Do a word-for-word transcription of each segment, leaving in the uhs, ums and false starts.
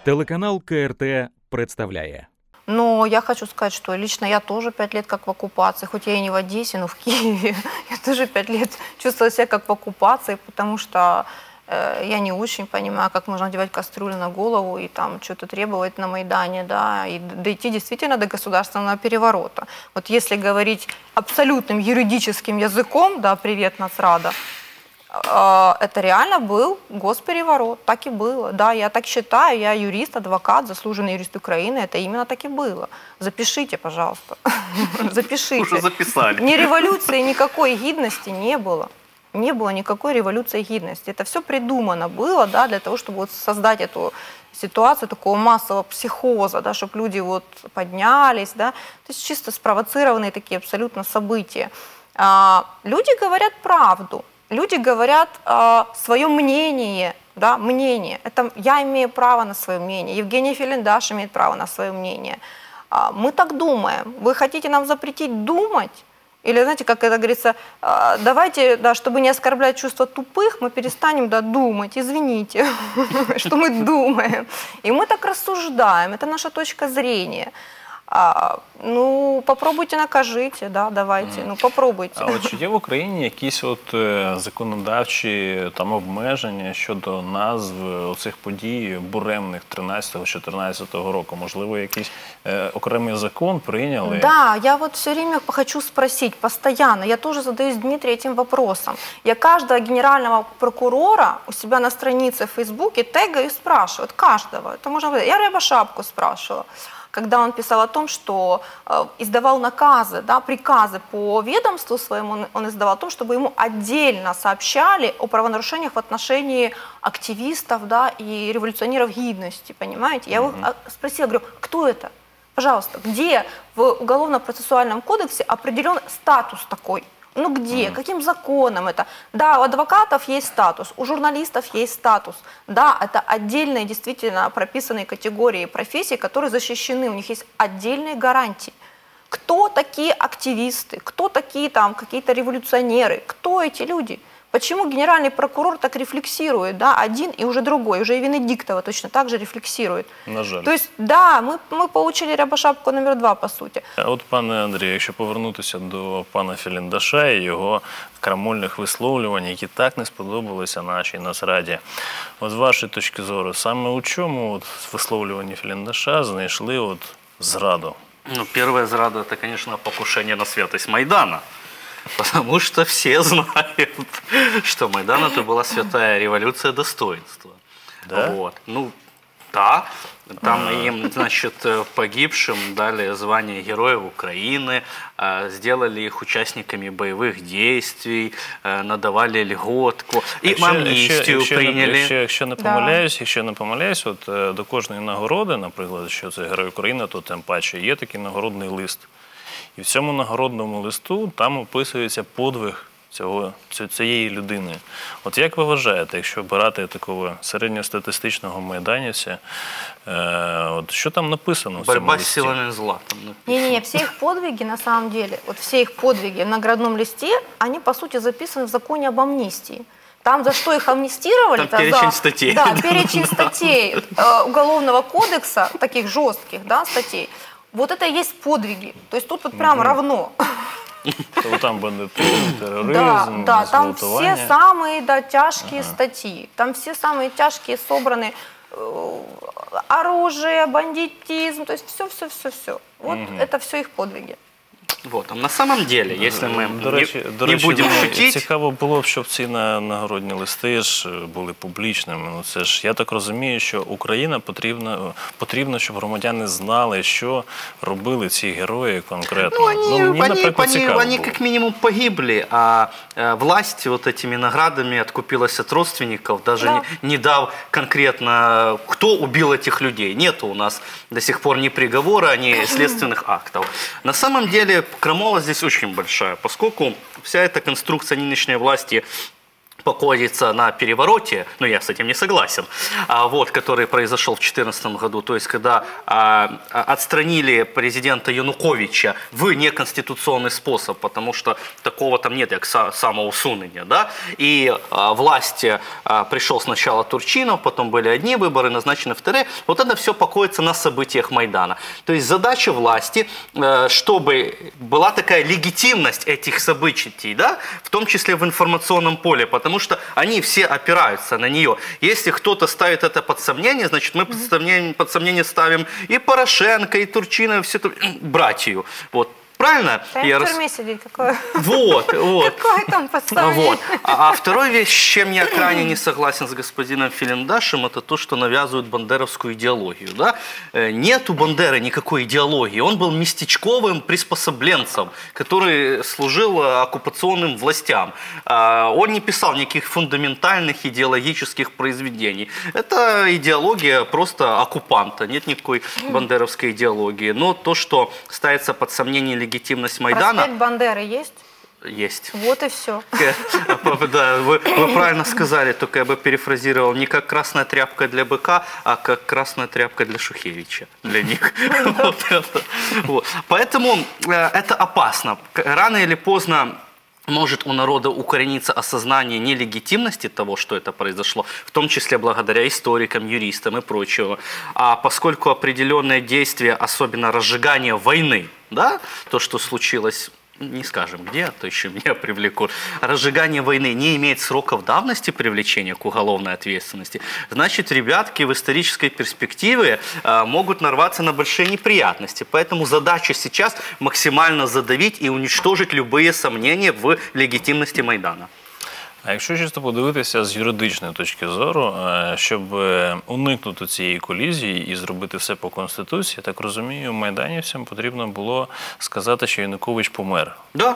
Телеканал КРТ представляє. Но я хочу сказать, что лично я тоже пять лет как в оккупации, хоть я и не в Одессе, но в Киеве. Я тоже пять лет чувствовала себя как в оккупации, потому что э, я не очень понимаю, как можно одевать кастрюлю на голову и там что-то требовать на Майдане, да, и дойти действительно до государственного переворота. Вот если говорить абсолютным юридическим языком, да, привет, Нацрада, это реально был госпереворот, так и было. Да, я так считаю, я юрист, адвокат, заслуженный юрист Украины, это именно так и было. Запишите, пожалуйста, запишите. Уже записали. Ни революции, никакой гидности не было. Не было никакой революции гидности. Это все придумано было, да, для того, чтобы вот создать эту ситуацию такого массового психоза, да, чтобы люди вот поднялись, да. То есть чисто спровоцированные такие абсолютно события. А, люди говорят правду. Люди говорят э, свое мнение, да, мнение. Это я имею право на свое мнение. Евгений Фелендаш имеет право на свое мнение. А, мы так думаем. Вы хотите нам запретить думать? Или, знаете, как это говорится, э, давайте, да, чтобы не оскорблять чувства тупых, мы перестанем, да, думать. Извините, что мы думаем. И мы так рассуждаем. Это наша точка зрения. А, ну, попробуйте, накажите, да, давайте, ну, попробуйте. А от чи є в Україні якісь от законодавчі там обмеження щодо назв оцих подій буремних тринадцятого-чотирнадцятого року? Можливо, якийсь е, окремий закон прийняли? Да, я вот все время хочу спросить, постоянно, я тоже задаюсь, Дмитрий, этим вопросом. Я каждого генерального прокурора у себя на странице в Фейсбуке тегаю и спрашиваю, каждого, это можно быть, я Рябошапку спрашивала, когда он писал о том, что э, издавал наказы, да, приказы по ведомству своему, он, он издавал о том, чтобы ему отдельно сообщали о правонарушениях в отношении активистов, да, и революционеров гидности, понимаете? Я его mm-hmm. спросила, говорю, кто это? Пожалуйста, где в Уголовно-процессуальном кодексе определен статус такой? Ну где? Mm-hmm. Каким законом это? Да, у адвокатов есть статус, у журналистов есть статус. Да, это отдельные действительно прописанные категории профессий, которые защищены, у них есть отдельные гарантии. Кто такие активисты? Кто такие там какие-то революционеры? Кто эти люди? Почему генеральный прокурор так рефлексирует, да, один и уже другой, уже и Венедиктова точно так же рефлексирует. На жаль. То есть, да, мы, мы получили Рябошапку номер два, по суті. А от, пане Андрію, якщо повернутися до пана Фелендаша і його крамольних висловлювань, які так не сподобалися нашій Нацраді, от з вашої точки зору, саме у чому от в висловлюванні Фелендаша знайшли от зраду? Ну, первая зрада – это, конечно, покушение на святость Майдана. Потому что все знают, что Майдан это была святая революция достоинства. Да? Вот. Ну, да. Там им, значит, погибшим дали звание Героев Украины, сделали их участниками боевых действий, надавали льготку і амністію прийняли. Якщо, якщо не помиляюсь, якщо не помиляюсь, от до кожної нагороди, наприклад, що це Герой України, то тим паче є такий нагородний лист. І в цьому нагородному листу там описується подвиг цього, цієї людини. От як ви вважаєте, якщо брати такого середньостатистичного майданівця, е, от що там написано в цьому Борьба листі? с силами зла. Не-не-не, все их подвиги, на самом деле, вот все их подвиги в наградном листе, они, по сути, записаны в законе об амнистии. Там, за что их амнистировали, там перечень за, статей. Да, перечень статей э, Уголовного кодекса, таких жестких, да, статей. Вот это и есть подвиги. То есть тут вот прям угу. равно. То там бандитизм, терроризм, да, да, там зґвалтування. все самые, да, тяжкие ага. статьи. Там все самые тяжкие собраны э, оружие, бандитизм, то есть все-все-все-все. Вот угу. это все их подвиги. Вот, а на самом деле, если мы до речі, не, до не речі, будем ну, шутить... Цікаво було б, щоб ці нагородні листи ж були публічними. Ну, це ж, я так розумію, що Україна потрібна, потрібно, щоб громадяни знали, що робили ці герої конкретно. Ну, они, ну, мені, они, наприклад, они, цікаво они було. как минимум погибли, а э, власть вот этими наградами откупилась от родственников, даже да. не, не дав конкретно, кто убил этих людей. Нет у нас до сих пор ни приговора, ни следственных актов. На самом деле крамола здесь очень большая, поскольку вся эта конструкция нынешней власти покоится на перевороте, но я с этим не согласен, а, вот, который произошел в две тысячи четырнадцатом году, то есть когда а, отстранили президента Януковича в неконституционный способ, потому что такого там нет, как самоусунення, да, и а, власти а, пришел сначала Турчинов, потом были одни выборы, назначены вторые, вот это все покоится на событиях Майдана. То есть задача власти, чтобы была такая легитимность этих событий, да, в том числе в информационном поле, потому что они все опираются на нее. Если кто-то ставит это под сомнение, значит мы под сомнение, под сомнение ставим и Порошенко, и Турчинова, все это, братью. Вот. Правильно? Да я в тюрьме рас... сидеть, какое... Вот, вот. Какое там подставление? Вот. А, а второй вещь, с чем я крайне не согласен с господином Филиндашем, это то, что навязывают бандеровскую идеологию. Да? Нет у Бандеры никакой идеологии. Он был местечковым приспособленцем, который служил оккупационным властям. Он не писал никаких фундаментальных идеологических произведений. Это идеология просто оккупанта. Нет никакой бандеровской идеологии. Но то, что ставится под сомнение легитимность Майдана. Проспект Бандеры есть? Есть. Вот и все. Да, вы, вы правильно сказали, только я бы перефразировал, не как красная тряпка для быка, а как красная тряпка для Шухевича, для них. Вот это. Вот. Поэтому э, это опасно. Рано или поздно может у народа укорениться осознание нелегитимности того, что это произошло, в том числе благодаря историкам, юристам и прочего. А поскольку определенные действия, особенно разжигание войны, да, то, что случилось, не скажем где, а то еще меня привлекут, разжигание войны не имеет сроков давности привлечения к уголовной ответственности, значит, ребятки в исторической перспективе а, могут нарваться на большие неприятности. Поэтому задача сейчас максимально задавить и уничтожить любые сомнения в легітимності Майдана. А якщо чисто подивитися з юридичної точки зору, щоб уникнути цієї колізії і зробити все по Конституції, так розумію, майданівцям потрібно було сказати, що Янукович помер. Да.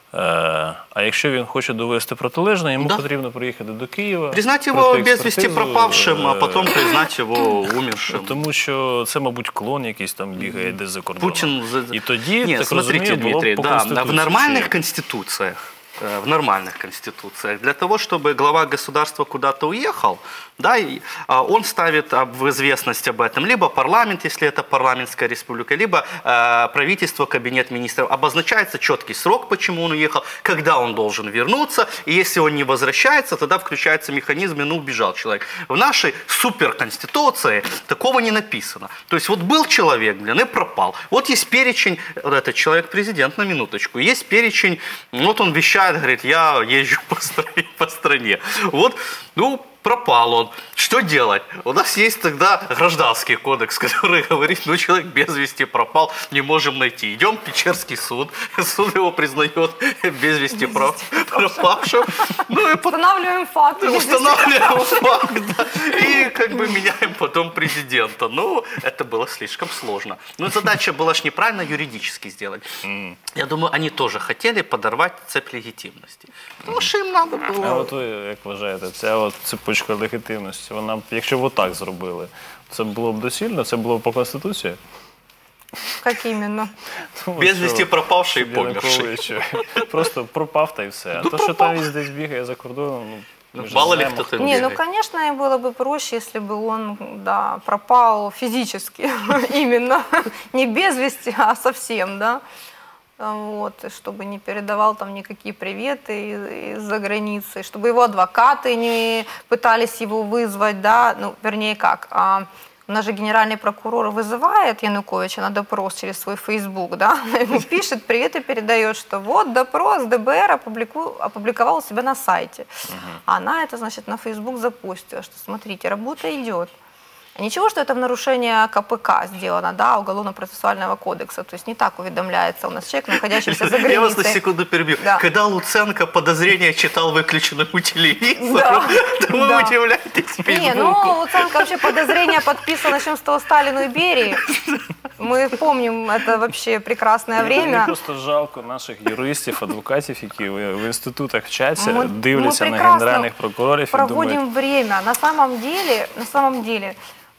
А якщо він хоче довести протилежне, йому да. потрібно приїхати до Києва. Признати його безвісті пропавшим, а потім признати його умершим. Тому що це, мабуть, клон якийсь там бігає десь за кордоном. Путін... І тоді, Ні, так смотрите, розумію, було Дмитрий, по да, Конституції. в нормальних конституціях, в нормальных конституциях, для того, чтобы глава государства куда-то уехал, да, и, а, он ставит а, в известность об этом либо парламент, если это парламентская республика, либо а, правительство, кабинет министров. Обозначается четкий срок, почему он уехал, когда он должен вернуться, и если он не возвращается, тогда включается механизм, и ну убежал человек. В нашей суперконституции такого не написано. То есть вот был человек, блин, и пропал. Вот есть перечень, вот этот человек президент, на минуточку, есть перечень, вот он вещает, говорит, я езжу по стране, по стране. Вот, ну, пропал он. Что делать? У нас есть тогда гражданский кодекс, который говорит, ну, человек без вести пропал, не можем найти. Идем в Печерский суд, суд его признает без вести пропавшим. Ну, и устанавливаем факт. Устанавливаем факт, да. И как бы меняем потом президента. Ну, это было слишком сложно. Но задача была ж неправильно юридически сделать. Я думаю, они тоже хотели подорвать цепь легитимности. Потому що їм надо було. А от ви як вважаєте, ця от цепочка легітимності, вона, якщо б отак зробили, це було б доцільно? Це було б по Конституції? Як іменно? Без вісті пропавший і померший. Просто пропав та й все. А то, що там він десь бігає за кордоном, ну, мало ли кто-то Не, ну, конечно, было бы проще, если бы он, да, пропал физически, именно, не без вести, а совсем, да. Вот, чтобы не передавал там никакие приветы из-за границы, чтобы его адвокаты не пытались его вызвать, да, ну, вернее, как, а, у нас же генеральный прокурор вызывает Януковича на допрос через свой Facebook, да, ему пишет привет и передает, что вот допрос ДБР опублику... опубликовал у себя на сайте. Uh-huh. Она это, значит, на Facebook запустила, что смотрите, работа идет. Ничего, что это в нарушение КПК сделано, да, Уголовно-процессуального кодекса. То есть не так уведомляется у нас человек, находящийся за границей. Я вас на секунду перебью. Да. Когда Луценко подозрение читал выключенному телевизору, да. то вы да. удивляетесь Фейсбуку. Не, ну Луценко вообще подозрение подписано, начнем с того, Сталину и Берии. Мы помним это вообще прекрасное время. Мені просто жалко наших юристів, адвокатів, які в інститутах вчаться, мы, дивляться мы на генеральних прокурорів і проводим думають... время. На самом деле, на самом деле,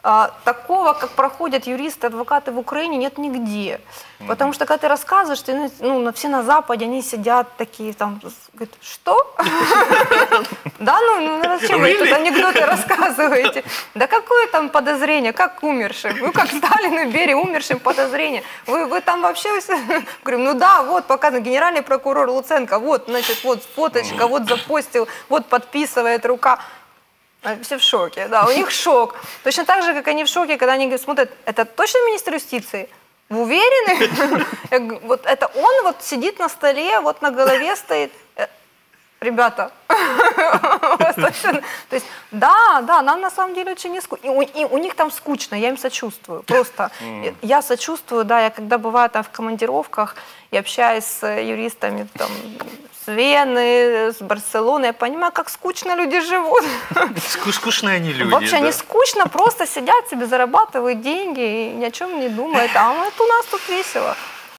а, такого, как проходят юристы, адвокаты в Украине, нет нигде. Mm-hmm. Потому что когда ты рассказываешь, ты, ну, на- все на Западе, они сидят такие, там, с- говорят, что? Да, ну, ну зачем вы тут анекдоты рассказываете? Да какое там подозрение, как умершим? Ну, как Сталин и Берия, умершим подозрение. Вы, вы там вообще... все- Говорю, ну да, вот показано, генеральный прокурор Луценко, вот, значит, вот фоточка, вот запостил, вот подписывает рука. А Все в шоке, да, у них шок. Точно так же, как они в шоке, когда они говорят, смотрят, это точно министр юстиции? Вы уверены? Я говорю, вот это он вот сидит на столе, вот на голове стоит. Э, Ребята, у вас точно- то есть, да, да, нам на самом деле очень не скучно. И у, и у них там скучно, я им сочувствую, просто. Я сочувствую, да, я когда бываю там в командировках и общаюсь с юристами там, с Вены, с Барселоны, я понимаю, как скучно люди живут. Ску- Скучные они люди. Вообще да. не скучно, просто сидят себе, зарабатывают деньги и ни о чем не думают. А вот у нас тут весело.